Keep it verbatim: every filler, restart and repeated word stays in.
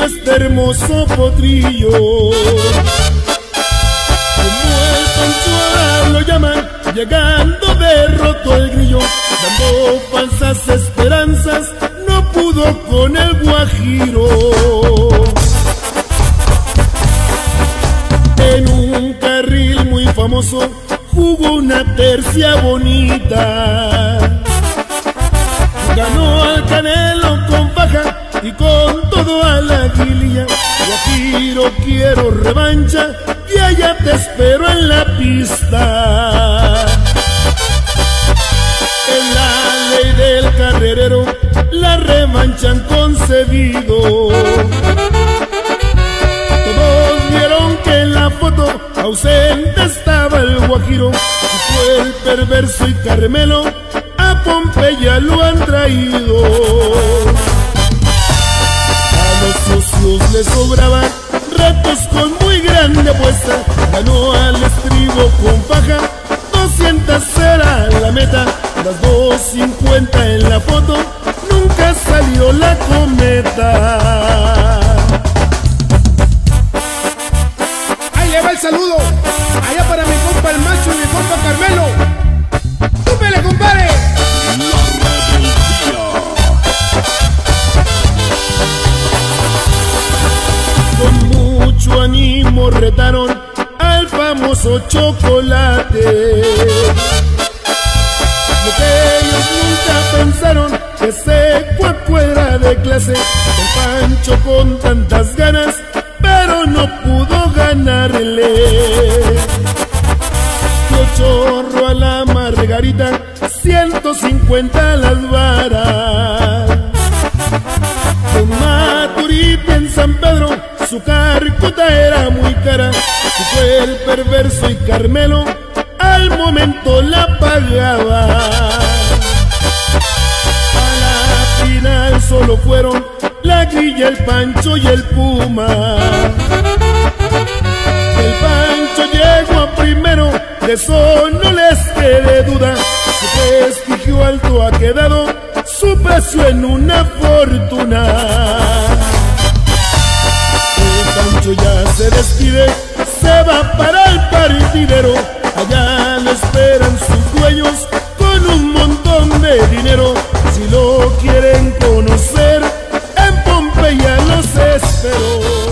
este hermoso potrillo. Como el Pancho lo llaman, llegando derrotó el grillo, dando falsas esperanzas, no pudo con el guajiro. En un carril muy famoso jugó una tercia bonita, ganó al Canelo con faja y con todo a la guililla. Guajiro, quiero revancha y allá te espero en la pista. En la ley del carrerero la revancha han concedido. Todos vieron que en la foto ausente estaba el guajiro, y fue el perverso y Carmelo a Pompeya lo han traído. A los socios les sobraban retos con muy grande apuesta, ganó al estribo con faja, doscientas era la meta, las dos cincuenta en la foto, nunca salió la cometa. Ahí le va el saludo, allá para mi compa el macho y mi compa Carmelo. ¡Súbele, compadre! Con mucho ánimo retaron al famoso Chocolate. Lo que ellos nunca pensaron, que ese cuaco era de clase. El Pancho con tantas ganas, pero no pudo ganarle. Dio chorro a la Margarita, ciento cincuenta las varas. Con Maturita en San Pedro, su carcota era muy cara, y fue el perverso y Carmelo al momento la pagaba. A la final solo fueron la Grilla, el Pancho y el Puma. El Pancho llegó a primero, de eso no les quede duda. Su prestigio alto ha quedado, su precio en una fortuna. El Pancho ya se despide, se va para el partidero. Allá lo esperan sus dueños con un montón de dinero. Si lo quieren conocer, en Pompeya los espero.